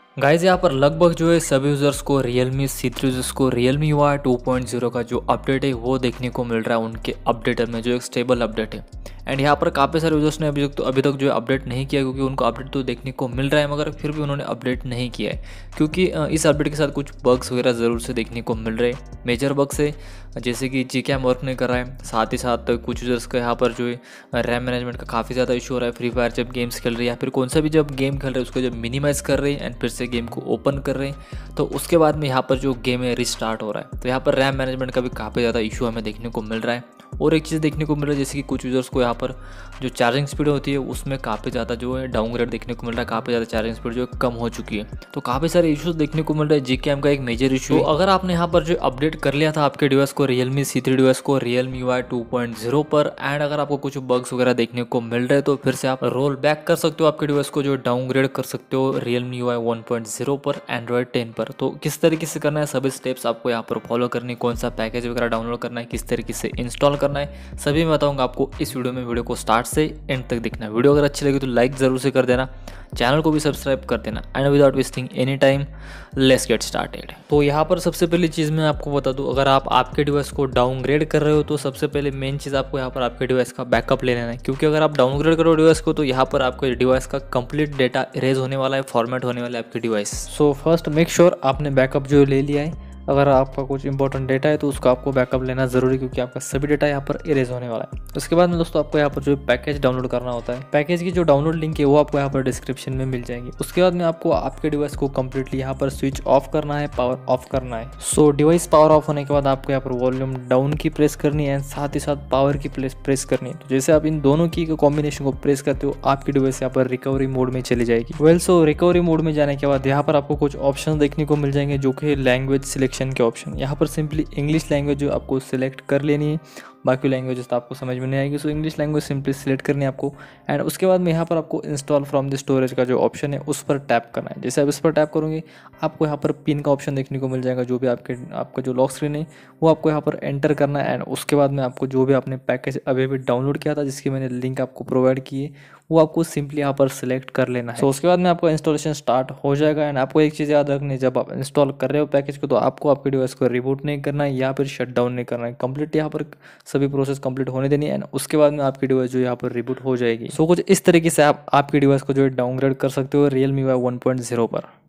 Guys यहाँ पर लगभग जो है सभी यूज़र्स को Realme C3 यूज़र्स को Realme UI 2.0 का जो अपडेट है वो देखने को मिल रहा है उनके अपडेटर में, जो एक स्टेबल अपडेट है। एंड यहाँ पर काफ़ी सारे यूज़र्स ने अभी तक जो है अपडेट नहीं किया, क्योंकि उनको अपडेट तो देखने को मिल रहा है मगर फिर भी उन्होंने अपडेट नहीं किया है, क्योंकि इस अपडेट के साथ कुछ बग्स वगैरह ज़रूर से देखने को मिल रहे हैं। मेजर बग्स है जैसे कि Gcam वर्क नहीं कर रहा है, साथ ही साथ कुछ यूज़र्स का यहाँ पर जो है रैम मैनेजमेंट का काफ़ी ज़्यादा इशू हो रहा है। फ्री फायर जब गेम्स खेल रही है या फिर कौन सा भी जब गेम खेल रहे हैं उसको जब मिनिमाइज़ कर रहे हैं एंड फिर से गेम को ओपन कर रहे हैं तो उसके बाद में यहाँ पर जो गेम है रिस्टार्ट हो रहा है। तो यहाँ पर रैम मैनेजमेंट का भी काफ़ी ज़्यादा इशू हमें देखने को मिल रहा है। और एक चीज़ देखने को मिल रहा है जैसे कि कुछ यूज़र्स को यहाँ पर जो चार्जिंग स्पीड होती है उसमें काफ़ी ज़्यादा जो है डाउनग्रेड देखने को मिल रहा है, काफ़ी ज़्यादा चार्जिंग स्पीड जो है कम हो चुकी है। तो काफ़ी सारे इश्यूज देखने को मिल रहा है। Gcam का एक मेजर इशू है। तो अगर आपने यहाँ पर जो अपडेट कर लिया था आपके डिवाइस को Realme C3 डिवाइस को Realme UI 2.0 पर, एंड अगर आपको कुछ बग्स वगैरह देखने को मिल रहे हैं तो फिर से आप रोल बैक कर सकते हो, आपके डिवाइस को जो डाउनग्रेड कर सकते हो Realme UI 1.0 पर Android 10 पर। तो किस तरीके से करना है सभी स्टेप्स आपको यहाँ पर फॉलो करनी, कौन सा पैकेज वगैरह डाउनलोड करना है, किस तरीके से इंस्टॉल करना है, सभी मैं बताऊंगा आपको इस वीडियो में। वीडियो को स्टार्ट से एंड तक देखना। वीडियो अगर अच्छी लगी तो लाइक ज़रूर से कर देना, चैनल को भी सब्सक्राइब कर देना। And without wasting any time let's get started. तो यहाँ पर सबसे पहली चीज़ मैं आपको बता दूँ, अगर आप आपके डिवाइस को डाउनग्रेड कर रहे हो तो सबसे पहले मेन चीज़ आपको यहाँ पर आपके डिवाइस का बैकअप ले लेना है, क्योंकि अगर आप डाउनग्रेड करो डिवाइस को तो यहाँ पर आपके डिवाइस का कंप्लीट डेटा इरेज होने वाला है, फॉर्मेट होने वाला है आपके device. So first make sure आपने बैकअप जो ले लिया है। अगर आपका कुछ इंपॉर्टेंट डेटा है तो उसका आपको बैकअप लेना ज़रूरी है, क्योंकि आपका सभी डेटा यहाँ पर इरेज होने वाला है। उसके बाद में दोस्तों आपको यहाँ पर जो पैकेज डाउनलोड करना होता है, पैकेज की जो डाउनलोड लिंक है वो आपको यहाँ पर डिस्क्रिप्शन में मिल जाएगी। उसके बाद में आपको आपके डिवाइस को कम्प्लीटली यहाँ पर स्विच ऑफ करना है, पावर ऑफ करना है। सो डिवाइस पावर ऑफ होने के बाद आपको यहाँ पर वॉल्यूम डाउन की प्रेस करनी है एंड साथ ही साथ पावर की प्रेस करनी है। तो जैसे आप इन दोनों की कॉम्बिनेशन को प्रेस करते हो आपकी डिवाइस यहाँ पर रिकवरी मोड में चली जाएगी। वेल सो रिकवरी मोड में जाने के बाद यहाँ पर आपको कुछ ऑप्शन देखने को मिल जाएंगे, जो कि लैंग्वेज सिलेक्शन के ऑप्शन। यहाँ पर सिंपली इंग्लिश लैंग्वेज जो आपको सिलेक्ट कर लेनी है, बाकी लैंग्वेजेस तो आपको समझ में नहीं आएगी। So English language simply select करनी है आपको। एंड उसके बाद में यहाँ पर आपको इंस्टॉल फ्रॉम द स्टोरेज का जो ऑप्शन है उस पर टैप करना है। जैसे आप इस पर टैप करोगे आपको यहाँ पर पिन का ऑप्शन देखने को मिल जाएगा, जो भी आपका जो लॉक स्क्रीन है वो आपको यहाँ पर एंटर करना है। एंड उसके बाद में आपको जो भी आपने पैकेज अभी डाउनलोड किया था, जिसकी मैंने लिंक आपको प्रोवाइड की है, वो आपको सिंपली यहाँ पर सिलेक्ट कर लेना है। सो उसके बाद में आपका इंस्टॉलेशन स्टार्ट हो जाएगा। एंड आपको एक चीज़ याद रखनी है, जब आप इंस्टॉल कर रहे हो पैकेज को तो आपको आपके डिवाइस को रिबूट नहीं करना है या फिर शट डाउन नहीं करना है। कंप्लीट यहाँ पर सभी प्रोसेस कंप्लीट होने देनी है एंड उसके बाद में आपकी डिवाइस जो यहाँ पर रिबूट हो जाएगी। सो कुछ इस तरीके से आप आपकी डिवाइस को जो है डाउनग्रेड कर सकते हो Realme UI 1.0 पर।